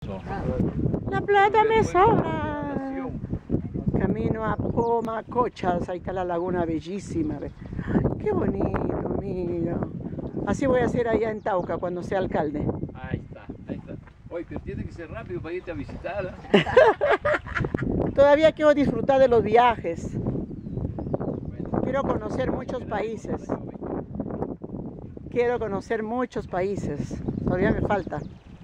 La plata me sobra. Camino a Pomacochas, ahí está la laguna bellísima. Ve. Ay, qué bonito, mira. Así voy a hacer allá en Tauca cuando sea alcalde. Ahí está, ahí está. Oye, pero tiene que ser rápido para irte a visitar. Todavía quiero disfrutar de los viajes. Quiero conocer muchos países. Quiero conocer muchos países. Todavía me falta.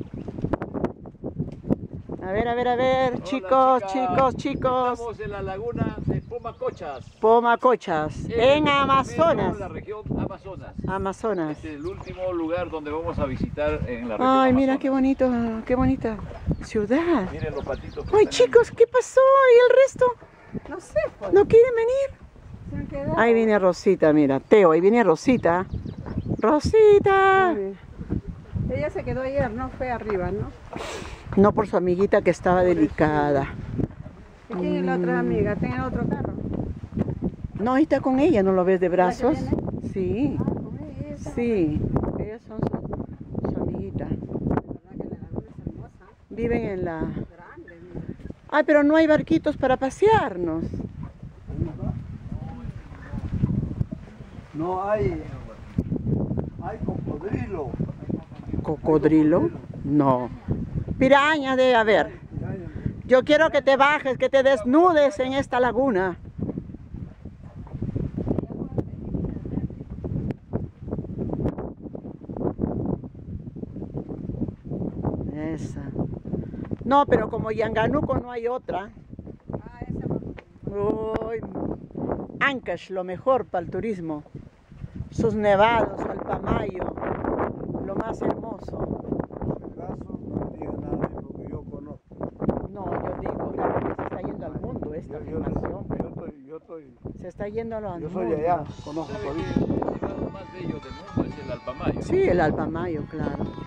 A ver, Hola, chicos, chica. chicos. Estamos en la laguna de Pomacochas. Pomacochas, en Amazonas. La región Amazonas. Amazonas. Este es el último lugar donde vamos a visitar en la región Ay, mira Amazonas. qué bonito, qué bonita ciudad. Miren los patitos. Ay, chicos, ¿qué pasó? ¿Y el resto? No sé, pues. ¿No quieren venir? Se han quedado. Ahí viene Rosita, mira. Teo, ahí viene Rosita. Rosita. Ella se quedó ayer, no fue arriba, ¿no? No por su amiguita que estaba delicada. ¿Y quién es la otra amiga? ¿Tiene otro carro? No, ahí está con ella, ¿no lo ves de brazos? ¿La que Sí, Ah, con ella. sí. Ellas son su amiguita. De verdad que la laguna es hermosa. Viven en la... Grande, mira. Ay, pero no hay barquitos para pasearnos. No hay cocodrilo. ¿Cocodrilo? No. Piraña debe haber. Yo quiero que te bajes, que te desnudes en esta laguna. Esa. No, pero como Yanganuco no hay otra. Ah, esa no. Uy, Ancash, lo mejor para el turismo. Sus nevados, Alpamayo, lo más hermoso. Caso no me diga nada porque yo conozco. No, yo digo, claro que se está yendo al mundo esta información. Se está yendo al Yo mundo. soy de allá, conozco ¿Sabe todito. que el nevado más bello del mundo es el Alpamayo? Sí, el Alpamayo, claro.